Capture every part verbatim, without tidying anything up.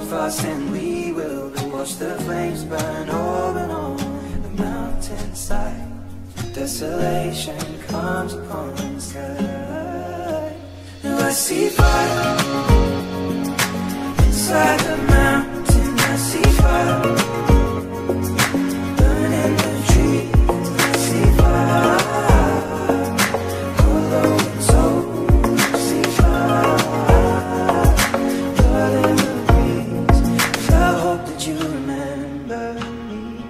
of us and we will watch the flames burn open on the mountainside. Desolation comes upon the sky. Now I see fire inside the mountain. I see fire burning the trees. I see fire hollow and soul. I see fire blood in the breeze. I hope that you remember me.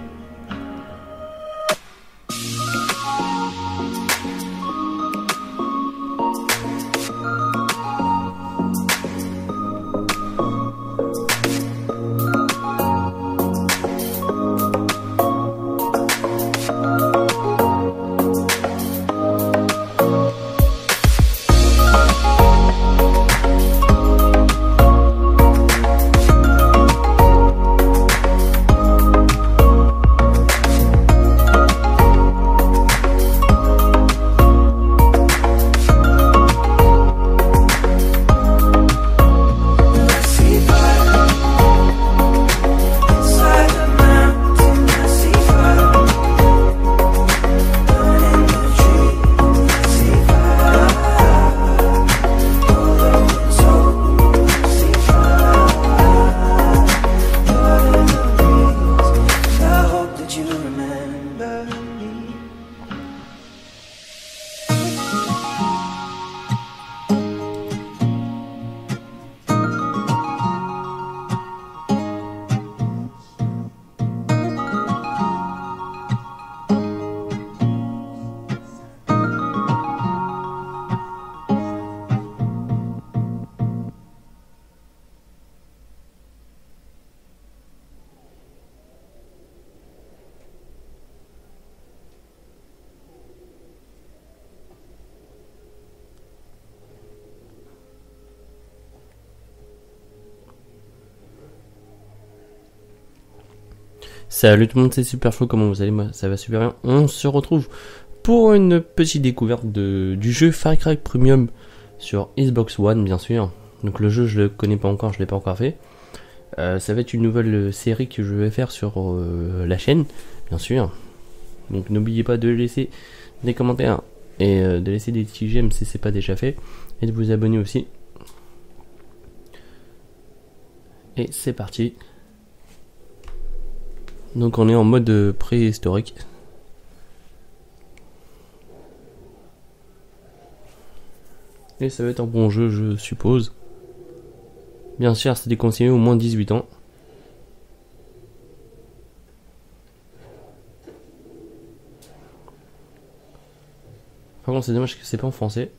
Salut tout le monde, c'est Super Flo, comment vous allez? Moi ça va super bien. On se retrouve pour une petite découverte de, du jeu Far Cry Premium sur Xbox One, bien sûr. Donc le jeu je le connais pas encore, je l'ai pas encore fait. Euh, ça va être une nouvelle série que je vais faire sur euh, la chaîne, bien sûr. Donc n'oubliez pas de laisser des commentaires et euh, de laisser des petits j'aime si c'est pas déjà fait. Et de vous abonner aussi. Et c'est parti. Donc on est en mode préhistorique. Et ça va être un bon jeu, je suppose. Bien sûr, c'est déconseillé au moins dix-huit ans. Par contre, c'est dommage que c'est pas en français.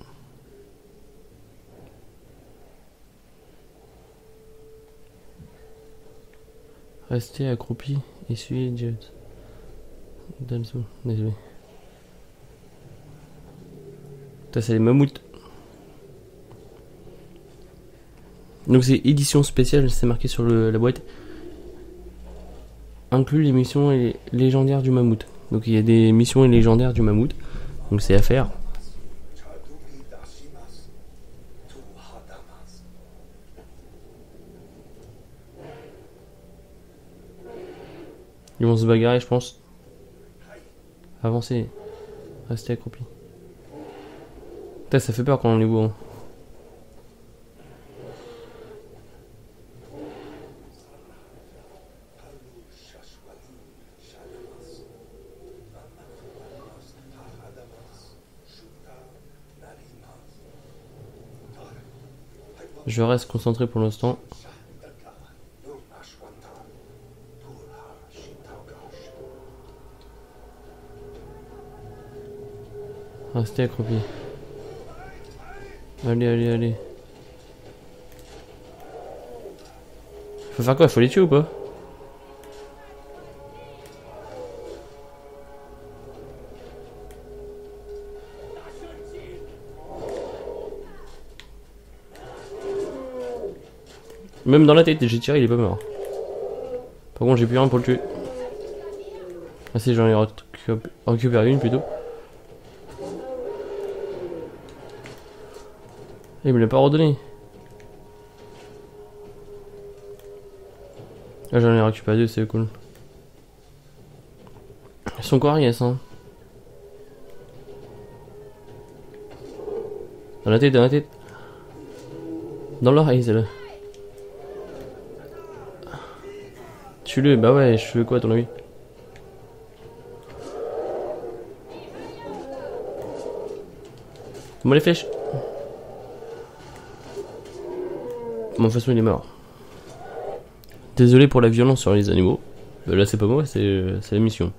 Restez accroupi, essuyez jet. Dessous, désolé. Ça c'est les mammouths. Donc c'est édition spéciale, c'est marqué sur le, la boîte. Inclut les missions et légendaires du mammouth. Donc il y a des missions et légendaires du mammouth. Donc c'est à faire. Ils vont se bagarrer, je pense. Avancez. Restez accroupi. Putain, ça fait peur quand on les voit. Hein. Je reste concentré pour l'instant. Restez accroupi. Allez, allez, allez. Faut faire quoi? Faut les tuer ou pas? Même dans la tête, j'ai tiré, il est pas mort. Par contre, j'ai plus rien pour le tuer. Ah si, j'en ai récupéré une plutôt. Il me l'a pas redonné. Là j'en ai récupéré deux, c'est cool. Ils sont coriaces hein. Dans la tête, dans la tête. Dans l'oreille, c'est là. Tue-le, bah ouais, je fais quoi à ton avis? Moi les flèches. Bon, de toute façon il est mort. Désolé pour la violence sur les animaux. Euh, là c'est pas moi, c'est la mission.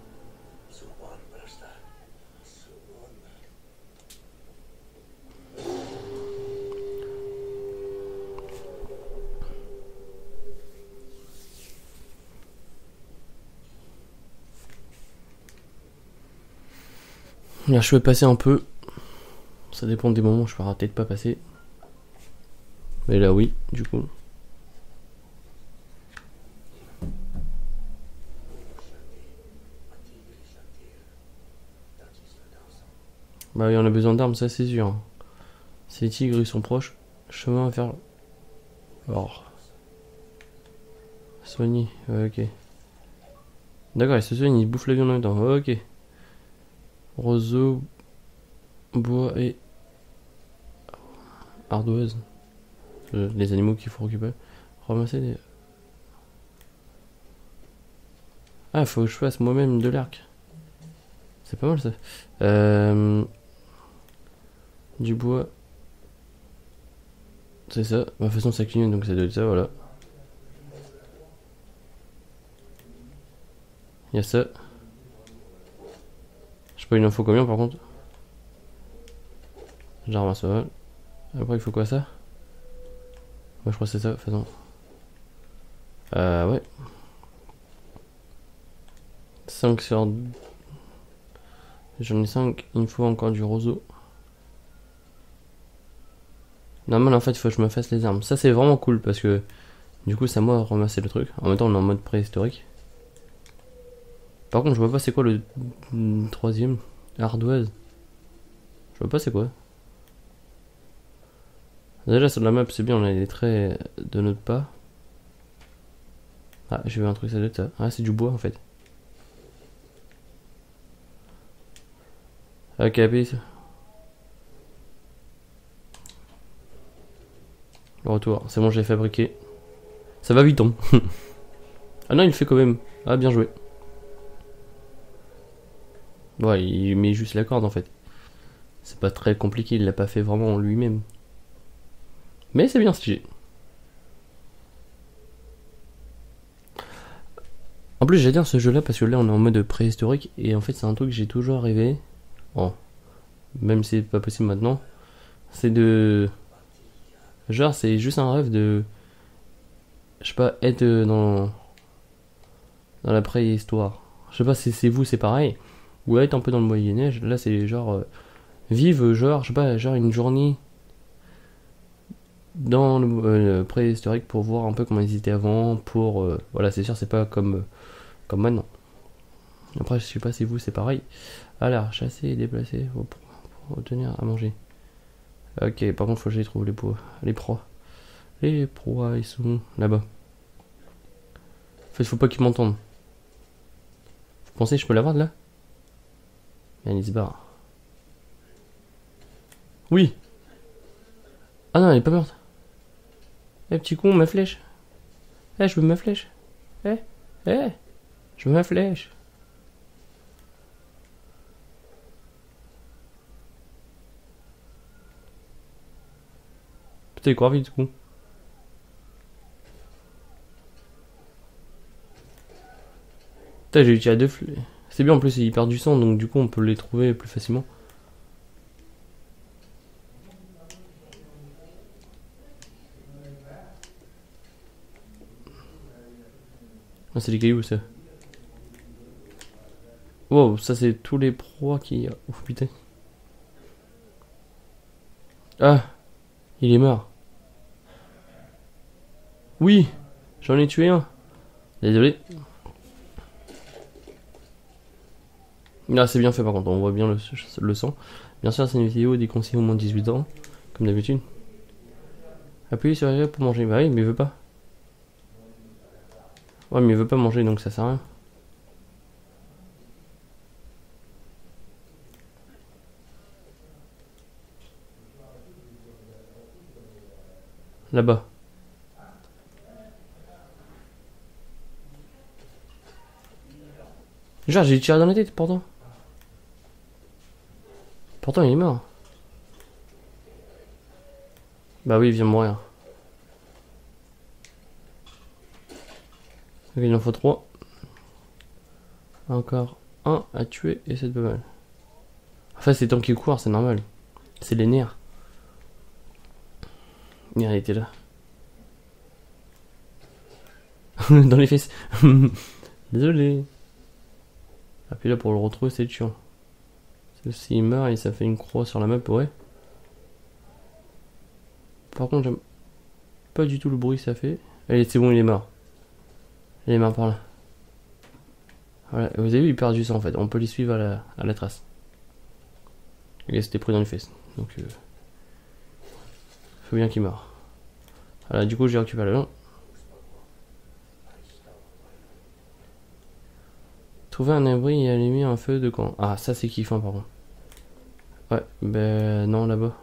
Là je vais passer un peu. Ça dépend des moments, je pourrais peut-être pas passer. Mais là oui, du coup. Bah oui, on a besoin d'armes, ça c'est sûr. Si les tigres ils sont proches, chemin à faire. Alors. Soigner, ouais, ok. D'accord, ils se soignent, ils bouffent la viande en même temps, ok. Roseau, bois et ardoise. Euh, les animaux qu'il faut récupérer. Ramasser des... Ah, faut que je fasse moi-même de l'arc. C'est pas mal ça. Euh... Du bois. C'est ça. De toute façon ça clignote donc ça doit être ça, voilà. Il y a ça. Je sais pas une info combien par contre. J'en ramasse pas. Après il faut quoi ça? Ouais je crois que c'est ça, faisons. Euh ouais. cinq sur... J'en ai cinq, il me faut encore du roseau. Normalement en fait il faut que je me fasse les armes. Ça c'est vraiment cool parce que du coup ça moi ramasser le truc. En même temps on est en mode préhistorique. Par contre je vois pas c'est quoi le, le troisième. Ardoise. Je vois pas c'est quoi. Déjà sur la map c'est bien, on a les traits de notre pas. Ah j'ai vu un truc, ça doit être ça. Ah c'est du bois en fait. Ok, ça. Le retour, c'est bon, j'ai fabriqué. Ça va vite, hein. Ah non, il le fait quand même. Ah, bien joué. Ouais, il met juste la corde en fait. C'est pas très compliqué, il l'a pas fait vraiment lui-même. Mais c'est bien stylé. En plus, j'adore ce jeu là parce que là on est en mode préhistorique et en fait, c'est un truc que j'ai toujours rêvé. Bon, même si c'est pas possible maintenant. C'est de. Genre, c'est juste un rêve de. Je sais pas, être dans. Dans la préhistoire. Je sais pas si c'est vous, c'est pareil. Ou être un peu dans le Moyen-Âge. Là, c'est genre. Euh, vivre, genre, je sais pas, genre une journée. Dans le, euh, le préhistorique pour voir un peu comment ils étaient avant. Pour. Euh, voilà, c'est sûr, c'est pas comme. Comme maintenant. Après, je sais pas si vous, c'est pareil. Alors, chasser et déplacer pour, pour obtenir à manger. Ok, par contre, faut que j'aille trouver les proies. Les proies. Les proies, ils sont là-bas. En fait, faut pas qu'ils m'entendent. Vous pensez que je peux l'avoir de là? Mais il se barre. Oui. Ah non, elle est pas morte. Eh, petit con, ma flèche. Eh, je veux ma flèche. Eh, eh, je veux ma flèche. Putain, il court vite, du coup. Putain, j'ai utilisé deux flèches. C'est bien, en plus, il perd du sang, donc du coup, on peut les trouver plus facilement. Ah, c'est des cailloux, ça. Wow, ça, c'est tous les proies qui... Oh, putain. Ah, il est mort. Oui, j'en ai tué un. Désolé. Là, c'est bien fait par contre, on voit bien le, le sang. Bien sûr, c'est une vidéo déconseillée au moins de dix-huit ans, comme d'habitude. Appuyez sur R pour manger. Bah oui, mais il veut pas. Ouais, mais il veut pas manger donc ça sert à rien. Là-bas. Genre, j'ai tiré dans la tête pourtant. Pourtant, il est mort. Bah oui, il vient de mourir. Ok, il en faut trois. Encore un à tuer et c'est pas mal. Enfin, c'est tant qu'il court, c'est normal. C'est les nerfs. Il était là. Dans les fesses. Désolé. Ah, puis là, pour le retrouver, c'est chiant. S'il meurt et ça fait une croix sur la map, ouais. Par contre, j'aime pas du tout le bruit que ça fait. Allez, c'est bon, il est mort. Il est mort par là. Voilà, vous avez vu, il perd du sang en fait. On peut les suivre à la, à la trace. Il s'était pris dans les fesses. Donc, euh, faut bien qu'il meure. Voilà, du coup, j'ai récupéré le nom. Trouver un abri et allumer un feu de camp. Ah, ça c'est kiffant par contre. Ouais, ben non, là-bas.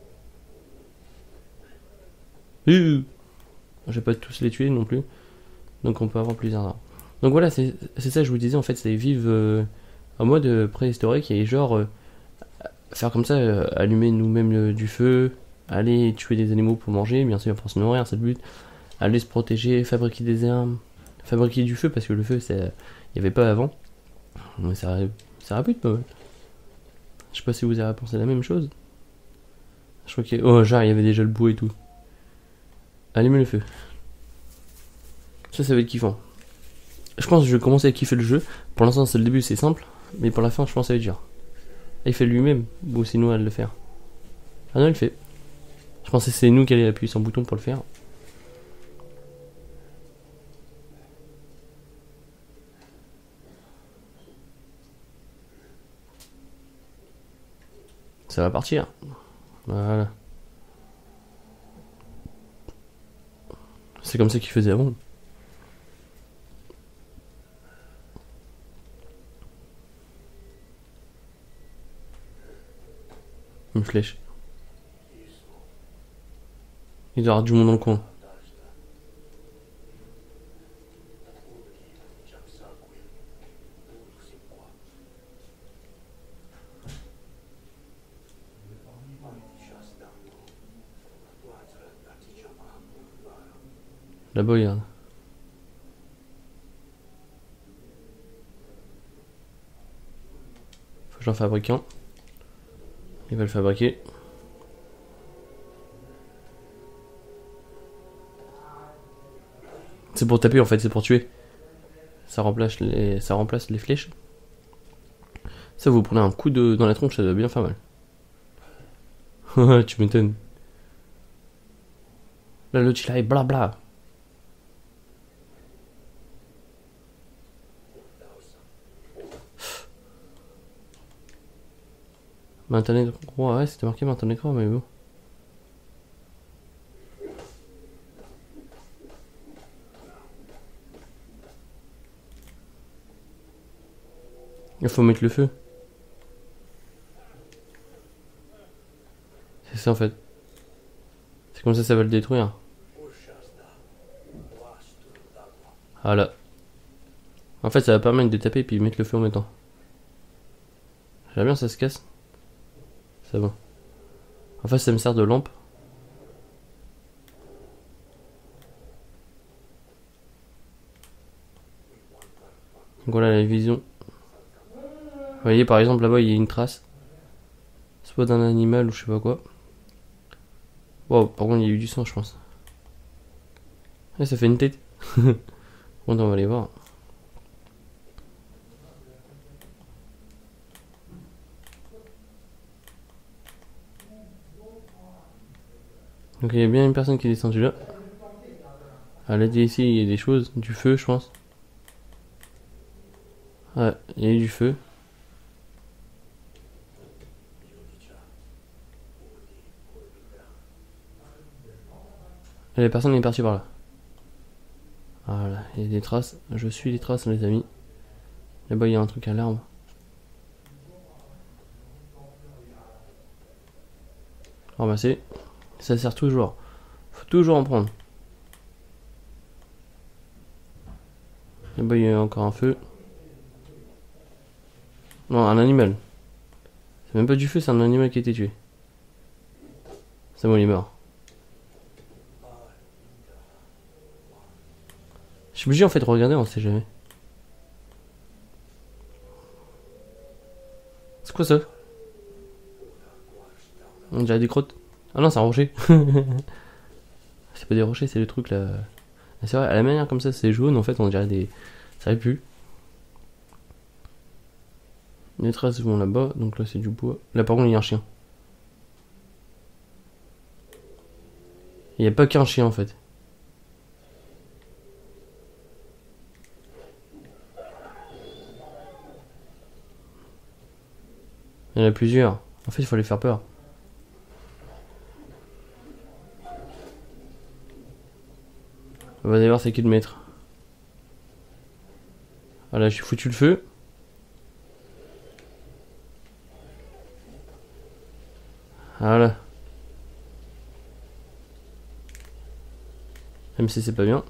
Euh, je vais pas tous les tuer non plus. Donc on peut avoir plusieurs arbres. Donc voilà, c'est ça que je vous disais en fait, c'est vivre euh, en mode préhistorique et genre euh, faire comme ça, euh, allumer nous-mêmes euh, du feu, aller tuer des animaux pour manger, bien sûr pour se nourrir, c'est le but. Aller se protéger, fabriquer des armes, fabriquer du feu parce que le feu, il n'y avait pas avant. Mais ça, ça répute pas mal. Je sais pas si vous avez pensé la même chose. Je crois qu'il y a... Oh, genre, il y avait déjà le bout et tout. Allumer le feu. Ça, ça va être kiffant. Je pense que je vais commencer à kiffer le jeu. Pour l'instant, c'est le début, c'est simple. Mais pour la fin, je pense que ça va être dur. Et il fait lui-même. Ou sinon, elle le faire. Ah non, il le fait. Je pensais que c'est nous qui allions appuyer sur le bouton pour le faire. Ça va partir. Voilà. C'est comme ça qu'il faisait avant. Une flèche. Il doit y avoir du monde dans le coin. Là-bas, regarde. Faut que j'en fabrique un. Il va le fabriquer. C'est pour taper en fait, c'est pour tuer. Ça remplace les, ça remplace les flèches. Ça, vous prenez un coup de dans la tronche, ça doit bien faire mal. Tu m'étonnes. Là, l'autre il arrive, blabla. Maintenez l'écran, ouais, c'était marqué maintenez l'écran, mais bon. Il faut mettre le feu. C'est ça en fait. C'est comme ça ça va le détruire. Voilà. En fait ça va permettre de taper et puis mettre le feu en même temps. J'aime bien ça se casse. C'est bon. En fait ça me sert de lampe. Donc voilà la vision. Vous voyez par exemple là-bas il y a une trace. Soit d'un animal ou je sais pas quoi. Wow, par contre il y a eu du sang je pense. Ouais, ça fait une tête. Bon on va aller voir. Donc il y a bien une personne qui est descendue là. À l'aide ici il y a des choses, du feu je pense. Ouais, il y a eu du feu. Et la personne est partie par là. Voilà, il y a des traces. Je suis les traces, les amis. Là-bas, il y a un truc à l'arbre. Ramasser. Ça sert toujours. Faut toujours en prendre. Là-bas, il y a encore un feu. Non, un animal. C'est même pas du feu, c'est un animal qui a été tué. C'est bon, il est mort. Je suis obligé en fait de regarder, on sait jamais. C'est quoi ça? On dirait des crottes. Ah non, c'est un rocher. C'est pas des rochers, c'est le truc là. Ah, c'est vrai, à la manière comme ça, c'est jaune, en fait, on dirait des. Ça aurait pu. Les traces vont là-bas, donc là c'est du bois. Là par contre, il y a un chien. Il n'y a pas qu'un chien en fait. Il y en a plusieurs. En fait, il faut les faire peur. On va aller voir c'est qui le maître. Voilà, j'ai foutu le feu. Voilà. Même si c'est pas bien.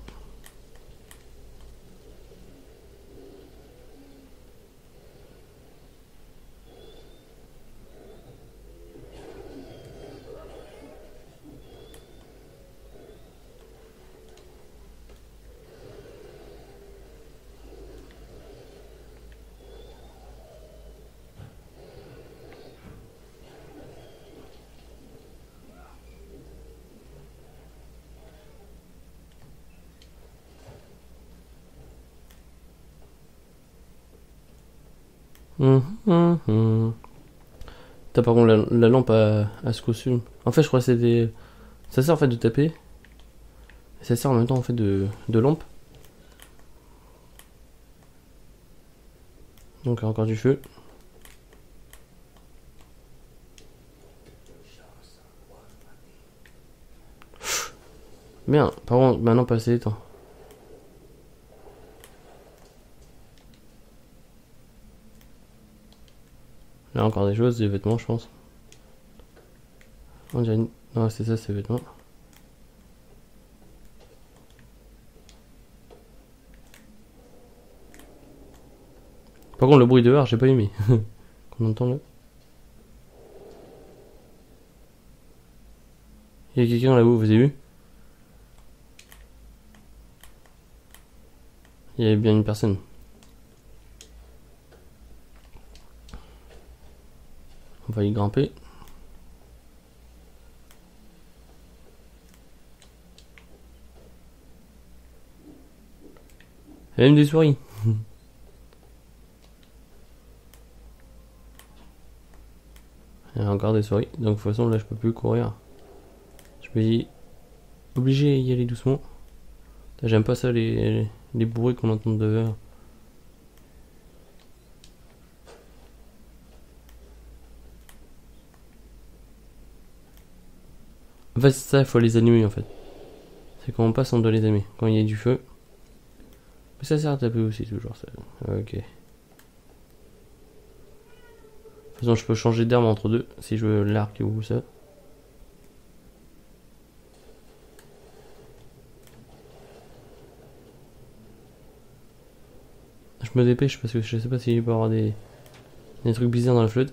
Hum, hum, hum. T'as par contre la, la lampe à, à ce costume. En fait, je crois que c'est des. Ça sert en fait de taper. Et ça sert en même temps en fait de, de lampe. Donc encore du feu. Bien, par contre, maintenant passer les temps. Là encore des choses, des vêtements je pense. On dirait une... Non c'est ça, c'est des vêtements. Par contre le bruit dehors j'ai pas aimé. Qu'on entend là. Il y a quelqu'un là-haut, vous avez vu? Il y avait bien une personne. On va y grimper. Il y a même des souris. Il y a encore des souris. Donc de toute façon là je peux plus courir. Je peux y... obligé d'y aller doucement. J'aime pas ça les, les bruits qu'on entend dehors. En fait c'est ça, il faut les allumer en fait. C'est quand on passe on doit les allumer. Quand il y a du feu. Mais ça sert à taper aussi toujours ça. Ok. De toute façon je peux changer d'arme entre deux. Si je veux l'arc ou ça. Je me dépêche parce que je sais pas s'il peut y avoir des, des trucs bizarres dans la flotte.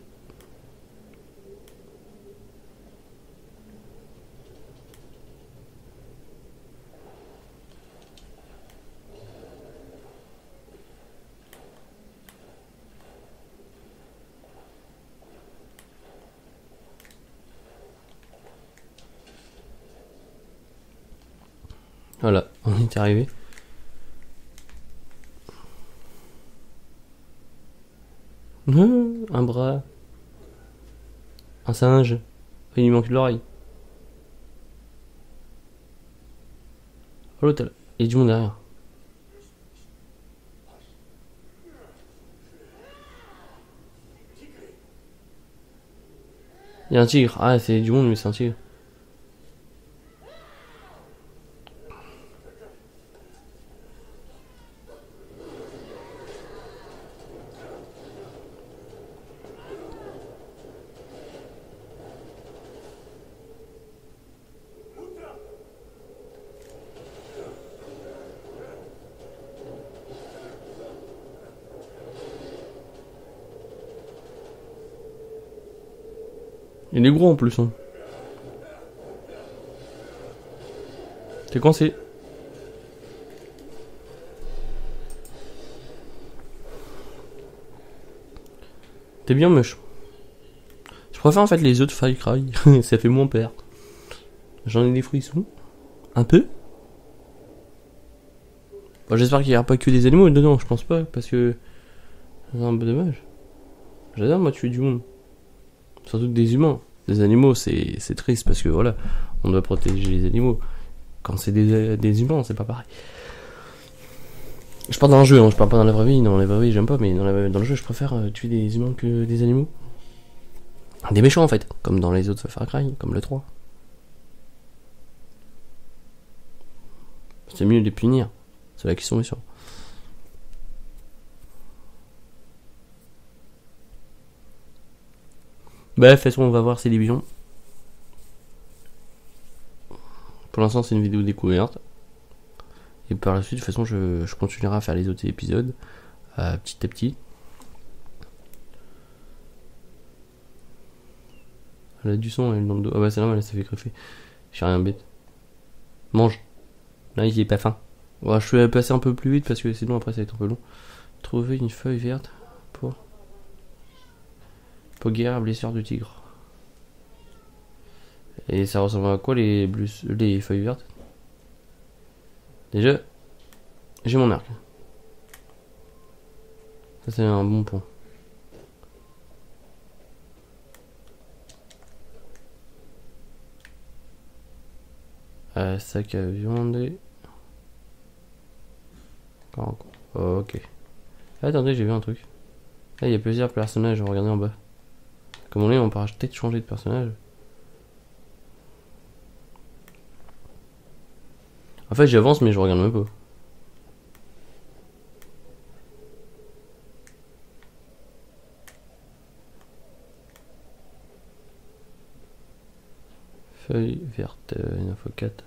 Voilà, on est arrivé. Un bras. Un singe. Il lui manque l'oreille. Oh l'autre, il y a du monde derrière. Il y a un tigre. Ah, c'est du monde, mais c'est un tigre. Il est gros en plus. Hein. T'es coincé. T'es bien moche. Je préfère en fait les autres Far Cry. Ça fait moins peur. J'en ai des frissons. Un peu. Bon, j'espère qu'il n'y aura pas que des animaux dedans. Je pense pas. Parce que c'est un peu dommage. J'adore moi tuer du monde. Surtout des humains. Des animaux c'est, c'est triste parce que voilà. On doit protéger les animaux. Quand c'est des, des humains c'est pas pareil. Je parle dans un jeu, hein, je parle pas dans la vraie vie. Dans la vraie vie j'aime pas, mais dans, la, dans le jeu je préfère euh, tuer des humains que des animaux. Des méchants en fait, comme dans les autres Far Cry, comme le trois. C'est mieux de les punir, c'est là qu'ils sont méchants. Bah de toute façon on va voir ces divisions. Pour l'instant c'est une vidéo découverte. Et par la suite de toute façon je, je continuerai à faire les autres épisodes euh, petit à petit. Elle a du sang elle dans le dos. Ah bah c'est normal elle s'est fait greffer. J'ai rien bête. Mange. Là il est pas faim. Ouais, je vais passer un peu plus vite parce que sinon après ça va être un peu long. Trouver une feuille verte pour pour guérir la blessure du tigre. Et ça ressemble à quoi les, blus, les feuilles vertes? Déjà, j'ai mon arc. Ça c'est un bon point. Euh, sac à viande et... Oh, ok. Attendez, j'ai vu un truc. Là, il y a plusieurs personnages, regardez en bas. Comme on est, on pourra peut-être changer de personnage. En fait, j'avance, mais je regarde même pas. Feuille verte, euh, une info quatre.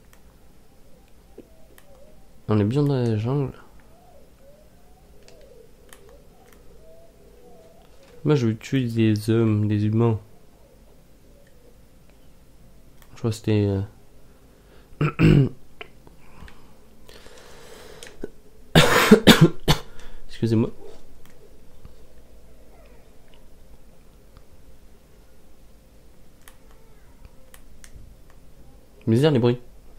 On est bien dans la jungle. Moi je veux tuer des hommes, des humains. Je crois que c'était... Euh... Excusez-moi. Misère les bruits.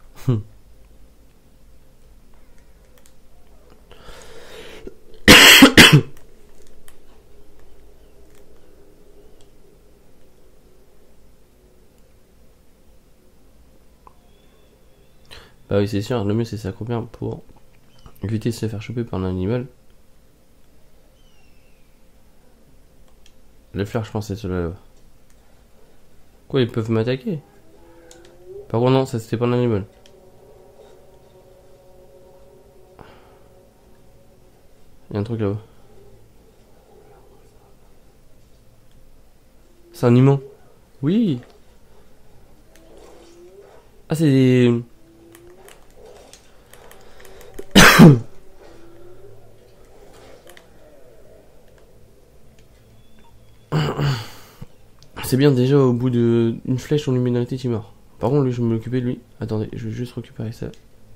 Bah oui c'est sûr, le mieux c'est s'accroupir pour éviter de se faire choper par un animal. Les fleurs je pense c'est ceux-là là. Quoi ils peuvent m'attaquer? Par contre non, ça c'était pas un animal. Il y a un truc là-bas. C'est un humain. Oui. Ah c'est des... C'est bien déjà au bout de une flèche en luminosité tu meurs. Par contre lui je vais m'occuper de lui. Attendez, je vais juste récupérer ça.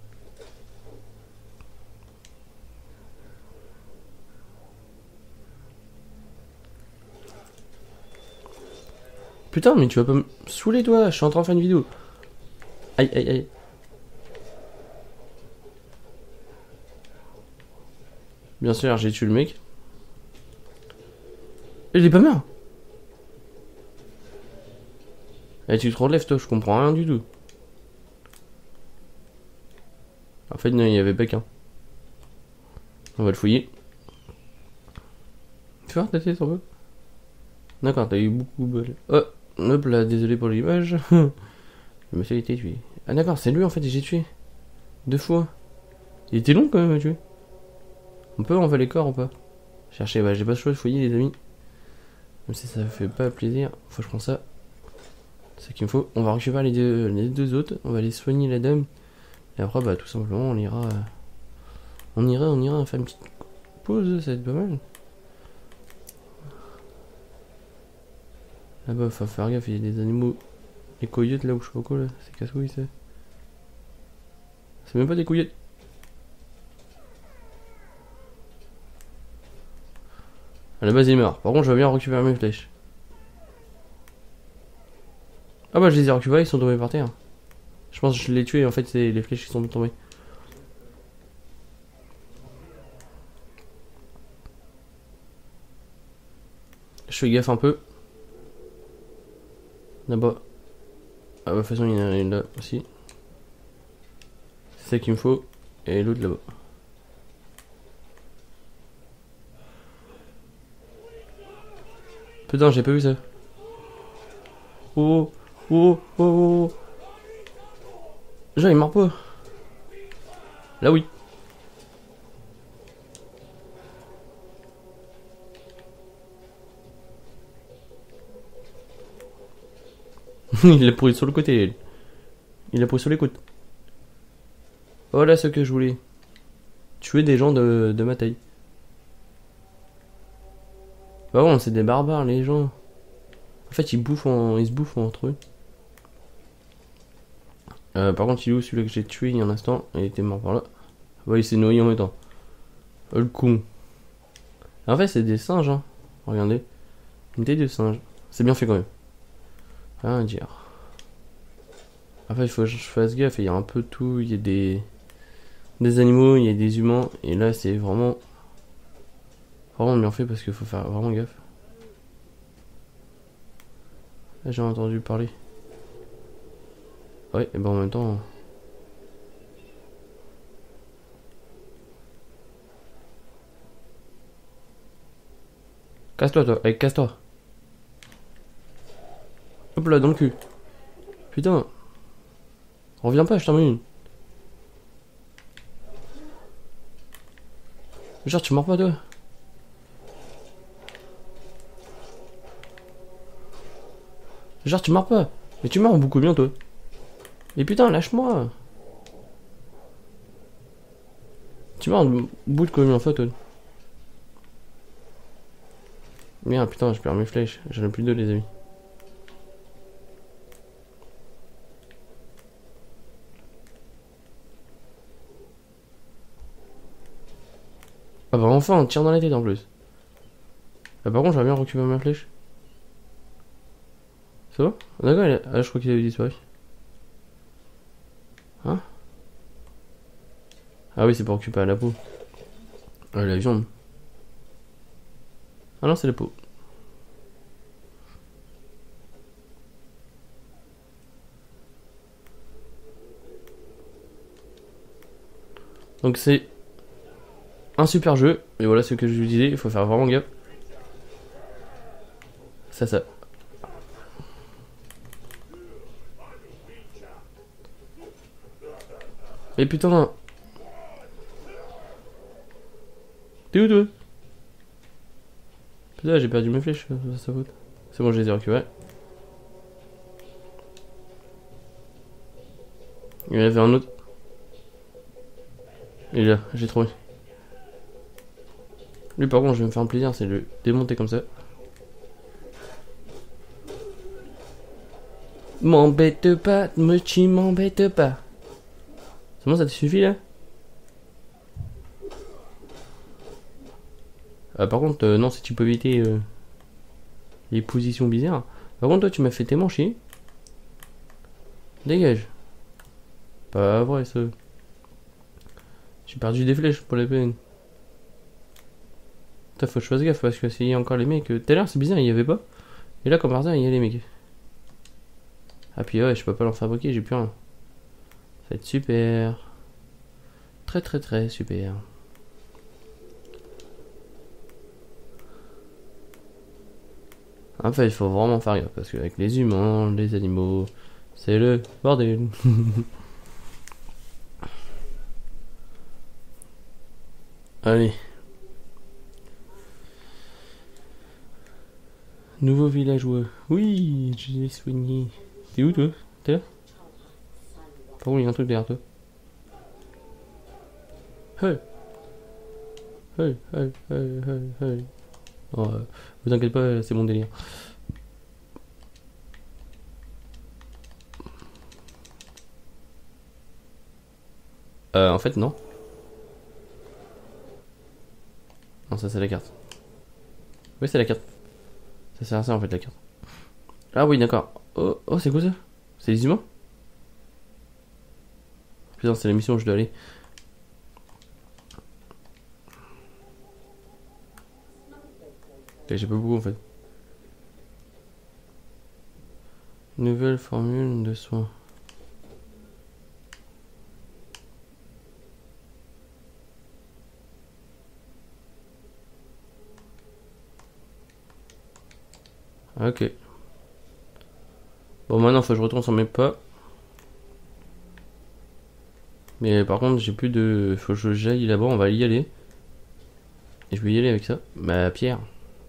Putain mais tu vas pas me saouler toi, je suis en train de faire une vidéo. Aïe aïe aïe. Bien sûr j'ai tué le mec. Et il est pas mort. Et tu te relèves toi, je comprends rien du tout. En fait non, il y avait pas qu'un. On va le fouiller. Tu vois, t'as fait ton peu. D'accord, t'as eu beaucoup de balles. Oh, hop là, désolé pour l'image. Le monsieur a été tué. Ah d'accord, c'est lui en fait que j'ai tué. Deux fois. Il était long quand même à tuer. On peut enlever les corps ou pas? Chercher, bah j'ai pas le choix de fouiller les amis. Même si ça fait pas plaisir, faut que je prends ça. C'est ce qu'il me faut. On va récupérer les deux, les deux autres. On va aller soigner la dame. Et après, bah tout simplement, on ira... On ira, on ira faire une petite pause, ça va être pas mal. Là-bas, faut faire gaffe, il y a des animaux. Les coyotes là où je sais pas quoi là. C'est casse-couilles ça. C'est même pas des coyotes. À la base, il meurt. Par contre, je vais bien récupérer mes flèches. Ah bah, je les ai récupérés, ils sont tombés par terre. Je pense que je l'ai tué, en fait, c'est les flèches qui sont tombées. Je fais gaffe un peu. Là-bas. Ah bah, de toute façon, il y en a une là aussi. C'est ça qu'il me faut. Et l'autre là-bas. Putain, j'ai pas vu ça. Oh, oh, oh, oh. Genre, il meurt pas. Là, oui. Il l'a pris sur le côté. Il l'a pris sur les côtes. Voilà ce que je voulais. Tuer des gens de, de ma taille. Bah bon, c'est des barbares les gens. En fait, ils bouffent en, ils se bouffent entre eux. Euh, par contre, il est où celui-là que j'ai tué il y a un instant? Il était mort par là. Ouais, il s'est noyé en même temps. Oh, le con. En fait, c'est des singes, hein. Regardez. Une tête de singe. C'est bien fait quand même. Rien à dire. En fait, il faut que je fasse gaffe. Il y a un peu tout. Il y a des, des animaux, il y a des humains. Et là, c'est vraiment. Vraiment bien fait parce qu'il faut faire vraiment gaffe. Là, j'ai entendu parler. Ouais, et ben en même temps. Casse-toi, toi. Allez, casse-toi. Hop là, dans le cul. Putain. Reviens pas, je t'en mets une. Genre, tu mords pas, toi. Genre, tu mords pas. Mais tu mords beaucoup bien, toi. Mais putain, lâche-moi. Tu mords au bout de combien de fois, toi? Merde, putain, je perds mes flèches. J'en ai plus deux, les amis. Ah bah enfin, on tire dans la tête en plus. Ah par contre, j'aimerais bien récupérer ma flèche. Ça va? D'accord, il a... ah, je crois qu'il avait disparu. Hein? Ah oui, c'est pour récupérer la peau. Ah, la viande. Ah non, c'est la peau. Donc c'est un super jeu. Et voilà ce que je vous disais, il faut faire vraiment gaffe. Ça, ça. Mais putain. T'es où toi? Putain, j'ai perdu mes flèches, c'est sa faute. C'est bon, je les ai récupérées. Il y en avait un autre. Il est là, j'ai trouvé. Lui par contre, je vais me faire un plaisir, c'est le démonter comme ça. M'embête pas, Mochi, m'embête pas. C'est bon, ça te suffit là? Ah, par contre, euh, non, si tu peux éviter euh, les positions bizarres. Par contre, toi, tu m'as fait tellement chier. Dégage. Pas vrai, ça. J'ai perdu des flèches pour la peine. Putain, faut que je fasse gaffe parce que s'il y a encore les mecs. Tout à l'heure, c'est bizarre, il y avait pas. Et là, comme par hasard, il y a les mecs. Ah, puis ouais, je peux pas leur fabriquer, j'ai plus rien. Ça va être super. Très, très, très super. En fait, il faut vraiment faire gaffe parce qu'avec les humains, les animaux, c'est le bordel. Allez. Nouveau villageois. Oui, je l'ai soigné. T'es où toi? T'es là? Par contre, il y a un truc derrière toi. Hey. Hey, hey, hey, hey, hey. Oh, euh, vous inquiétez pas, c'est mon délire. Euh, en fait, non. Non, ça c'est la carte. Oui, c'est la carte. Ça sert à ça en fait, la carte. Ah oui, d'accord. Oh, oh c'est quoi ça? C'est les humains? Putain, c'est la mission où je dois aller. J'ai pas beaucoup en fait. Nouvelle formule de soins. Ok. Bon, maintenant faut que je retourne sur mes pas. Mais par contre, j'ai plus de. Faut que j'aille là-bas, on va y aller. Et je vais y aller avec ça. Ma pierre.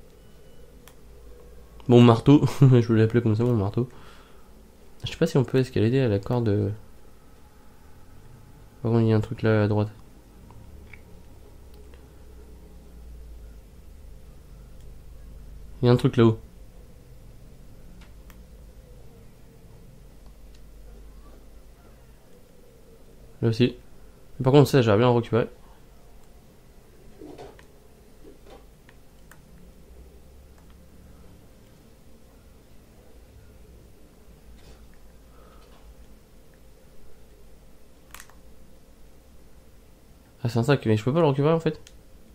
Mon marteau. Je voulais l'appeler comme ça, mon marteau. Je sais pas si on peut escalader à la corde. Par contre, il y a un truc là à droite. Il y a un truc là-haut. Là aussi. Par contre, ça, j'aimerais bien en récupérer. Ah, c'est un sac, mais je peux pas le récupérer en fait.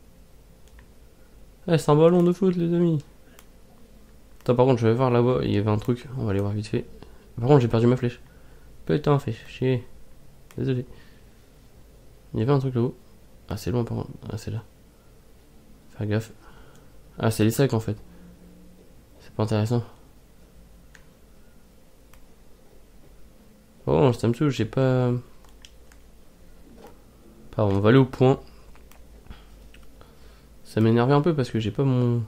Ah, c'est un ballon de foot, les amis. Attends, par contre, je vais voir là-bas, il y avait un truc. On va aller voir vite fait. Par contre, j'ai perdu ma flèche. Putain, fait chier. Désolé. Il y avait un truc là-haut. Ah, c'est loin par contre. Ah, c'est là. Faire gaffe. Ah, c'est les sacs en fait. C'est pas intéressant. Oh, ça me touche, j'ai pas. Pardon, on va aller au point. Ça m'énervait un peu parce que j'ai pas mon.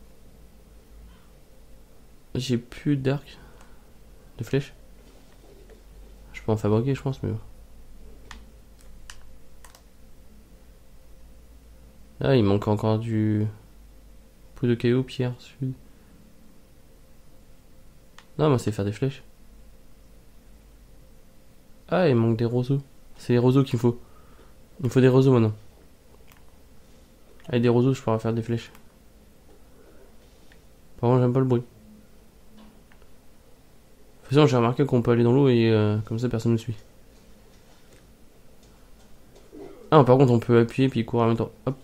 J'ai plus d'arc. De flèches. Je peux en fabriquer, je pense, mais bon. Ah, il manque encore du. Pou de cailloux, pierre, sud. Non, moi, c'est faire des flèches. Ah, il manque des roseaux. C'est les roseaux qu'il me faut. Il me faut des roseaux maintenant. Avec des roseaux, je pourrais faire des flèches. Par contre, j'aime pas le bruit. De toute façon, j'ai remarqué qu'on peut aller dans l'eau et euh, comme ça, personne ne me suit. Ah, par contre, on peut appuyer puis courir en même temps. Hop.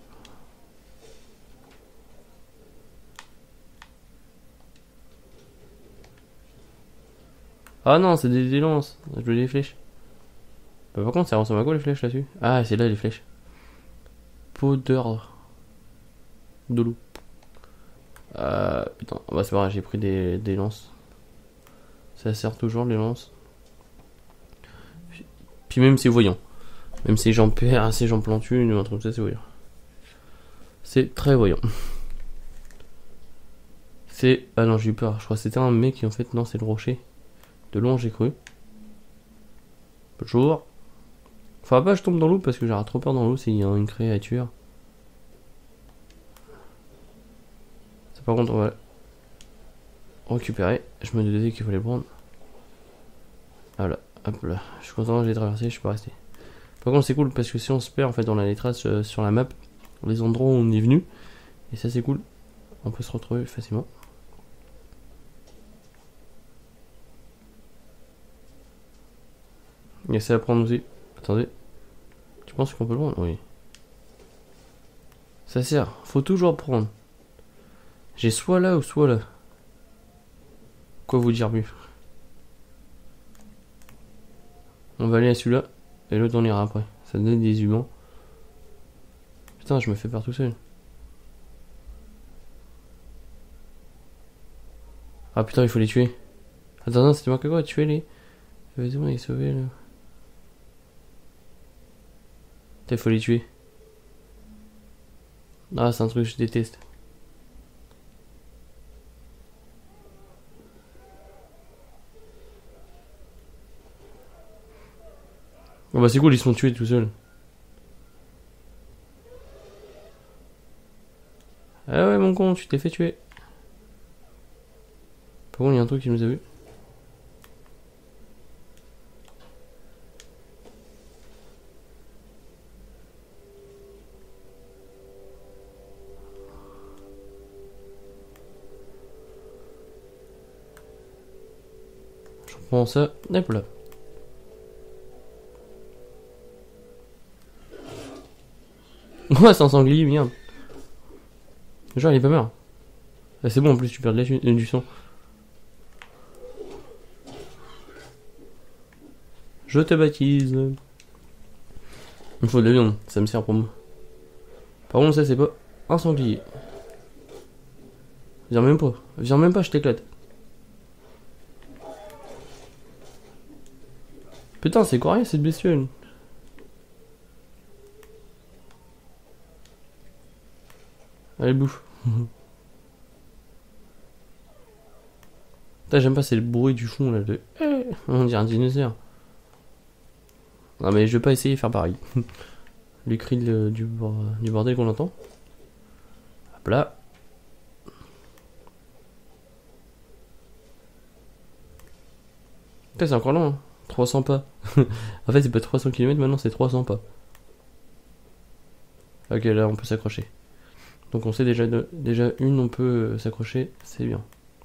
Ah non, c'est des, des lances. Je veux des flèches. Bah, par contre, ça ressemble à quoi les flèches là-dessus? Ah, c'est là les flèches. Peau d'ordre. De loup. Euh, putain, bah c'est pas grave, j'ai pris des, des lances. Ça sert toujours les lances. Puis, puis même c'est voyant. Même si j'en perds, si j'en plante une ou un truc comme ça, c'est voyant. C'est très voyant. C'est. Ah non, j'ai eu peur. Je crois que c'était un mec qui en fait, non, c'est le rocher. De loin, j'ai cru. Bonjour. Faudra pas que je tombe dans l'eau parce que j'aurai trop peur dans l'eau s'il y a une créature. Ça, par contre, on va récupérer. Je me disais qu'il fallait prendre. Voilà, hop là. Je suis content, j'ai traversé, je suis pas resté. Par contre, c'est cool parce que si on se perd, en fait, on a les traces euh, sur la map, les endroits où on est venu. Et ça, c'est cool. On peut se retrouver facilement. Il y a ça à prendre aussi. Attendez. Tu penses qu'on peut le prendre? Oui. Ça sert. Faut toujours prendre. J'ai soit là ou soit là. Quoi vous dire mieux? On va aller à celui-là. Et l'autre on ira après. Ça donne des humains. Putain, je me fais peur tout seul. Ah putain, il faut les tuer. Attends, non, c'était marqué quoi? Tuer les. Vas-y, on est sauvé là. Putain, il faut les tuer. Ah, c'est un truc que je déteste. Oh bah c'est cool, ils sont tués tout seuls. Ah ouais mon con, tu t'es fait tuer. Par contre il y a un truc qui nous a vu. prend ça, hop là. Ouais, c'est un sanglier, merde. Genre, il est pas mort. Ah, c'est bon, en plus, tu perds de la, euh, du sang. Je te baptise. Il me faut de la viande, ça me sert pour moi. Par contre, ça, c'est pas un sanglier. Viens même pas. Viens même pas, je t'éclate. Putain, c'est quoi rien cette bestiole? Allez, bouffe. Putain, j'aime pas, c'est le bruit du fond là. De... On dirait un dinosaure. Non, mais je vais pas essayer de faire pareil. Les cris de, du, du bordel qu'on entend. Hop là. Putain, c'est encore long, hein. trois cents pas. En fait, c'est pas trois cents kilomètres, maintenant c'est trois cents pas. Ok, là on peut s'accrocher. Donc on sait déjà, de, déjà une, on peut euh, s'accrocher, c'est bien.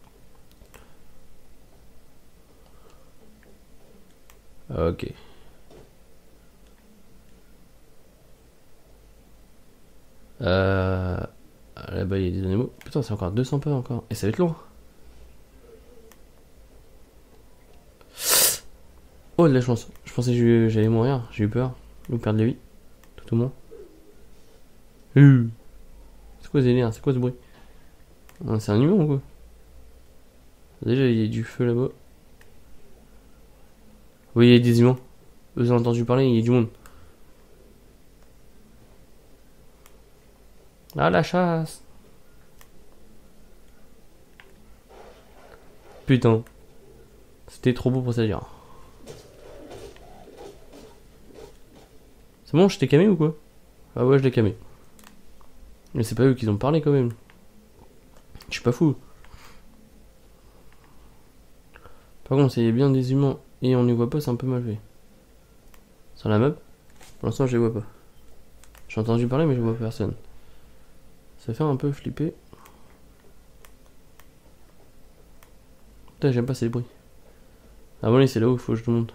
Ok. Euh... Là-bas il y a des animaux. Putain, c'est encore deux cents pas encore. Et ça va être long. Oh, de la chance. Je pensais que j'allais mourir. J'ai eu peur. Ou perdre la vie. Tout au moins. Euh. C'est quoi ce délire? C'est quoi ce bruit? Ah, c'est un humain ou quoi? Déjà, il y a du feu là-bas. Oui, il y a des humains. Vous avez entendu parler, il y a du monde. Ah, la chasse! Putain. C'était trop beau pour ça dire. C'est bon, je t'ai camé ou quoi? Ah ouais, je l'ai camé. Mais c'est pas eux qui ont parlé quand même. Je suis pas fou. Par contre, s'il y a bien des humains et on les voit pas, c'est un peu mal fait. Sur la map, pour l'instant, je les vois pas. J'ai entendu parler, mais je vois personne. Ça fait un peu flipper. Putain, j'aime pas ces bruits. Ah bon, c'est là où il faut que je te monte.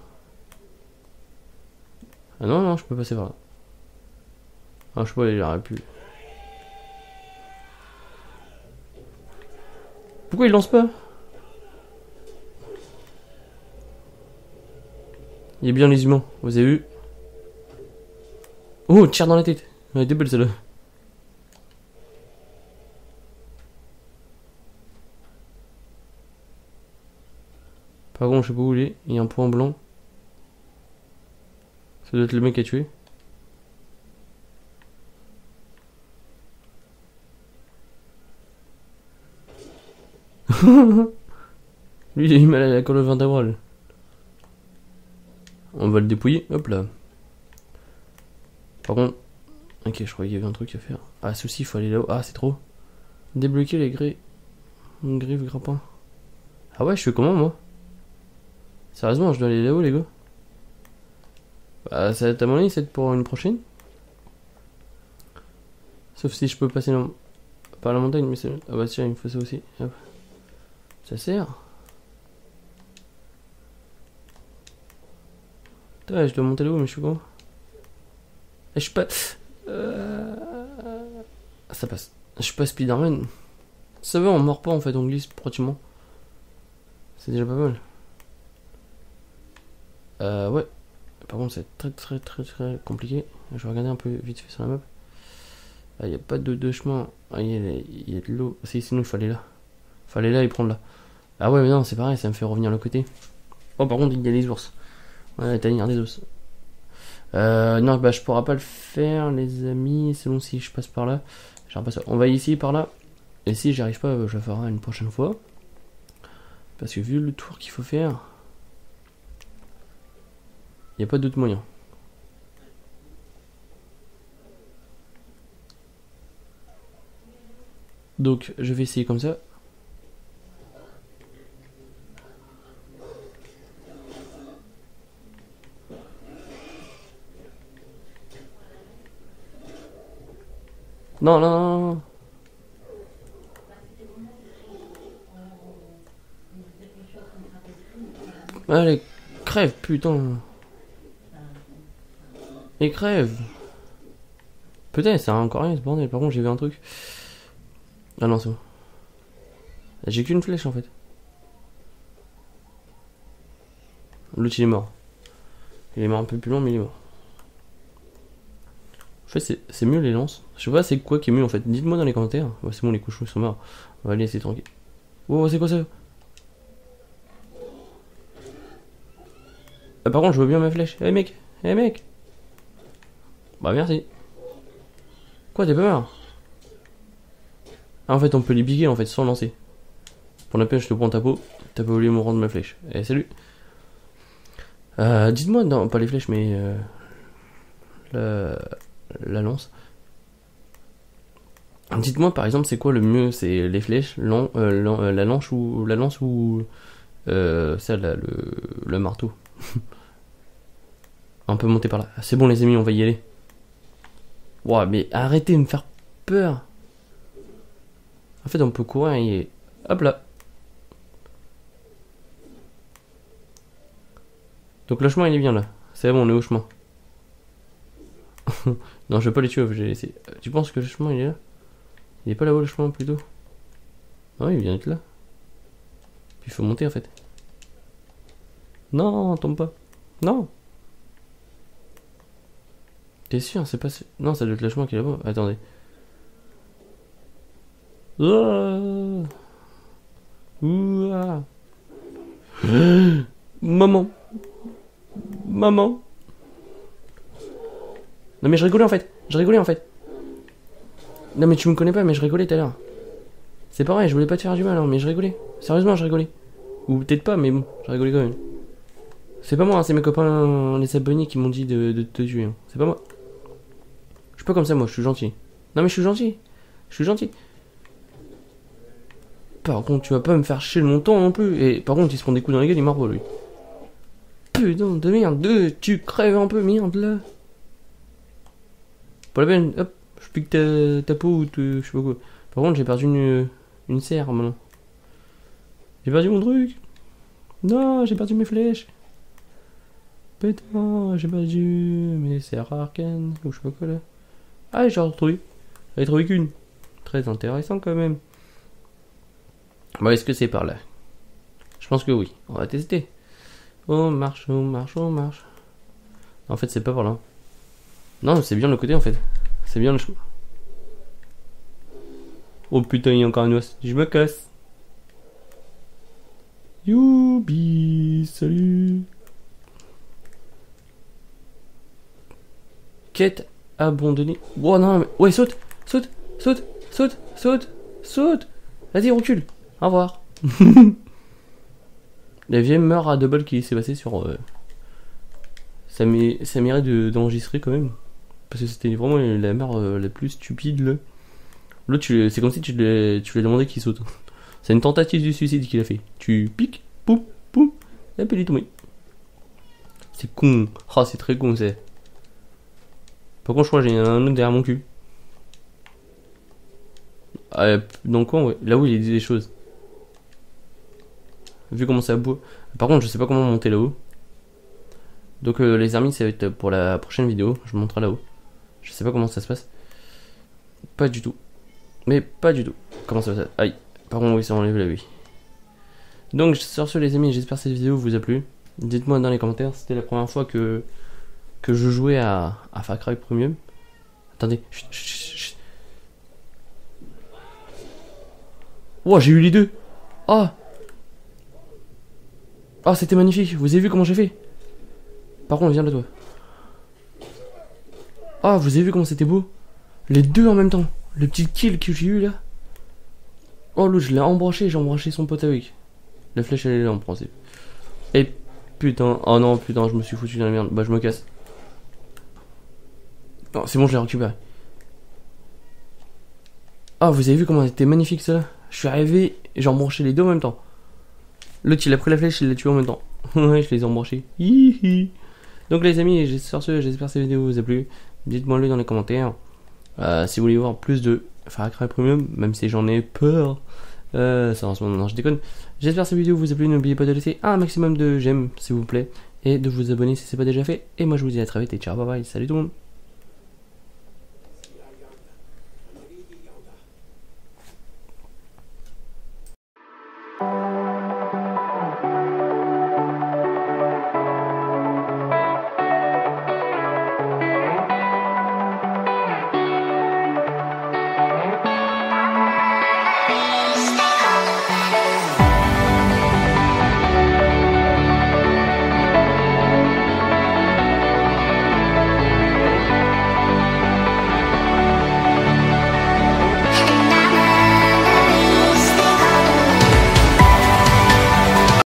Ah non, non, je peux passer par là. Ah, je sais pas, il aurait pu. Pourquoi il lance pas? Il y a bien les humains, vous avez vu? Oh, tire dans la tête. Elle était belle celle-là. Par contre, je sais pas où il est. Il y a un point blanc. Ça doit être le mec qui a tué. Lui, il a eu mal à la colonne vertébrale. On va le dépouiller. Hop là. Par contre... Ok, je croyais qu'il y avait un truc à faire. Ah, souci, il faut aller là-haut. Ah, c'est trop. Débloquer les grilles. Griffes grappin. Ah ouais, je fais comment, moi? Sérieusement, je dois aller là-haut, les gars? Bah, ça va être à mon avis, c'est pour une prochaine. Sauf si je peux passer dans... par la montagne, mais c'est... Ah bah tiens, il me faut ça aussi. Hop. Ça sert. Putain, je dois monter là-haut, mais je suis con. Je suis pas... Euh... Ça passe. Je suis pas Spider-Man. Ça va, on meurt pas en fait, on glisse pratiquement. C'est déjà pas mal. Euh, ouais. Par contre, c'est très très très très compliqué. Je vais regarder un peu vite fait sur la map. Ah, il n'y a pas de, de chemin. Ah, il y, y a de l'eau. Si, sinon il fallait là. Fallait là et prendre là. Ah ouais, mais non, c'est pareil, ça me fait revenir le côté. Oh, par contre, il y a les ours. Ouais, t'as des ours. Euh, non, bah je pourrais pas le faire, les amis. Selon si je passe par là. Pas ça. On va ici, par là. Et si j'y arrive pas, je le ferai une prochaine fois. Parce que vu le tour qu'il faut faire, il n'y a pas d'autre moyen. Donc je vais essayer comme ça. Non, non, non, non. Allez, crève, putain. Et crève. Putain, c'est encore rien ce bordel. Par contre, j'ai vu un truc. Ah non, c'est bon. J'ai qu'une flèche en fait. L'autre il est mort. Il est mort un peu plus long, mais il est mort. En fait, c'est mieux les lances. Je sais pas c'est quoi qui est mieux en fait. Dites-moi dans les commentaires. Ouais, c'est bon, les cochons ils sont morts. On va les laisser tranquille. Oh, c'est quoi ça? Ah, par contre, je veux bien ma flèche. Eh hey, mec, eh hey, mec. Bah merci. Quoi, t'es pas mort? Ah, en fait, on peut les biguer en fait sans lancer. Pour la peine, je te prends ta peau. T'as pas oublié me rendre ma flèche. Eh, salut. Euh, dites-moi, non, pas les flèches, mais euh, la, la lance. Dites-moi par exemple, c'est quoi le mieux? C'est les flèches, lan, euh, lan, euh, la lance ou la lance ou euh, ça, là, le, le marteau. On peut monter par là. C'est bon les amis, on va y aller. Ouah, mais arrêtez de me faire peur. En fait, on peut courir et hop là. Donc le chemin il est bien là. C'est bon, on est au chemin. Non, je vais pas les tuer, j'ai essayé. Tu penses que le chemin il est là? Il est pas là-haut le chemin plutôt? Non, il vient d'être là. Puis il faut monter en fait. Non, tombe pas. Non. T'es sûr? C'est pas... Non, ça doit être le chemin qui est là-bas. Attendez. Oh. Ouah. Maman. Maman. Non mais je rigolais en fait. Je rigolais en fait. Non mais tu me connais pas mais je rigolais tout à l'heure. C'est pas vrai, je voulais pas te faire du mal hein, mais je rigolais. Sérieusement je rigolais. Ou peut-être pas mais bon, je rigolais quand même. C'est pas moi, hein, c'est mes copains les abonnés qui m'ont dit de, de te tuer. Hein. C'est pas moi. Je suis pas comme ça moi, je suis gentil. Non mais je suis gentil. Je suis gentil. Par contre tu vas pas me faire chier mon temps non plus. Et par contre il se prend des coups dans la gueule, il meurt pas lui. Putain de merde, deux, tu crèves un peu, merde là. Pas la peine, hop, je pique ta, ta peau ou te, je sais pas quoi. Par contre, j'ai perdu une, une serre maintenant. J'ai perdu mon truc. Non, j'ai perdu mes flèches. Putain, j'ai perdu mes serres arcanes ou je sais pas quoi là. Ah, j'ai retrouvé. J'en ai trouvé qu'une. Très intéressant quand même. Bon, est-ce que c'est par là? Je pense que oui. On va tester. On marche, on marche, on marche. En fait, c'est pas par là. Non, c'est bien le côté en fait. C'est bien le chemin. Oh putain, il y a encore un os. Je me casse. Youbi, salut. Quête abandonnée. Oh non, mais... Ouais, saute, saute, saute, saute, saute, saute. Vas-y, recule. Au revoir. La vieille meurt à double qui s'est passé sur... Euh... Ça mérite d'enregistrer quand même. Parce que c'était vraiment la mère euh, la plus stupide là. L'autre, c'est comme si tu lui tu lui demandé qu'il saute. C'est une tentative de suicide qu'il a fait. Tu piques, poum, poum, et puis il est tombé. C'est con. Ah, oh, c'est très con, c'est. Par contre, je crois que j'ai un autre derrière mon cul. Ah, dans le coin, ouais. Là où il dit des choses. Vu comment ça boue. Par contre, je sais pas comment monter là-haut. Donc, euh, les amis, ça va être pour la prochaine vidéo. Je vous montrerai là-haut. Je sais pas comment ça se passe. Pas du tout. Mais pas du tout. Comment ça va? Aïe. Par contre, oui, ça enlève la vie. Donc, sur ce, les amis, j'espère que cette vidéo vous a plu. Dites-moi dans les commentaires. C'était la première fois que que je jouais à, à Far Cry Premium. Attendez. Chut, chut, chut. Oh, j'ai eu les deux. Oh. Oh, c'était magnifique. Vous avez vu comment j'ai fait? Par contre, viens de toi. Oh, vous avez vu comment c'était beau? Les deux en même temps. Le petit kill que j'ai eu là. Oh, l'autre, je l'ai embranché. J'ai embranché son pote avec. La flèche, elle est là en principe. Et putain. Oh non, putain, je me suis foutu dans la merde. Bah, je me casse. Non, c'est bon, je l'ai récupéré. Ah, oh, vous avez vu comment c'était magnifique ça là? Je suis arrivé et j'ai embranché les deux en même temps. L'autre, il a pris la flèche, il l'a tué en même temps. Ouais, je les ai embranchés. Hihi. Donc les amis, sur ce, j'espère que cette vidéo vous a plu. Dites-moi le dans les commentaires. Euh, si vous voulez voir plus de Far Cry Premium, même si j'en ai peur. Euh, ça en ce moment, non, je déconne. J'espère que cette vidéo vous a plu. N'oubliez pas de laisser un maximum de j'aime, s'il vous plaît. Et de vous abonner si ce n'est pas déjà fait. Et moi, je vous dis à très vite et ciao, bye bye. Salut tout le monde.